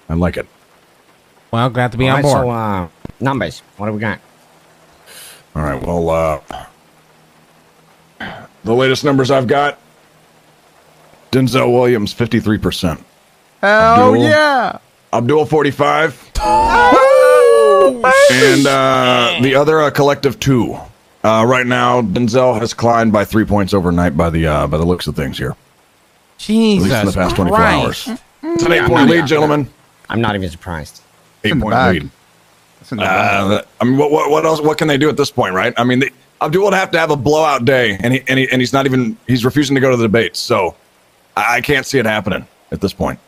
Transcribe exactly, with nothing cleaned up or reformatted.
I like it. Well, glad to be All on right, board. So, uh, numbers. What do we got? All right. Well, uh, the latest numbers I've got. Denzel Williams, fifty-three percent. Hell Abdul, yeah! Abdul, forty-five. Oh, and uh, the other uh, collective, two. Uh, right now, Denzel has climbed by three points overnight by the uh, by the looks of things here. Jesus At least in the past twenty-four Christ. hours. It's an eight-point lead, gentlemen. I'm not even surprised. Eight-point lead. Uh, I mean, what, what what else? What can they do at this point, right? I mean, they, Abdul would have to have a blowout day, and he and he and he's not even he's refusing to go to the debates. So I, I can't see it happening at this point.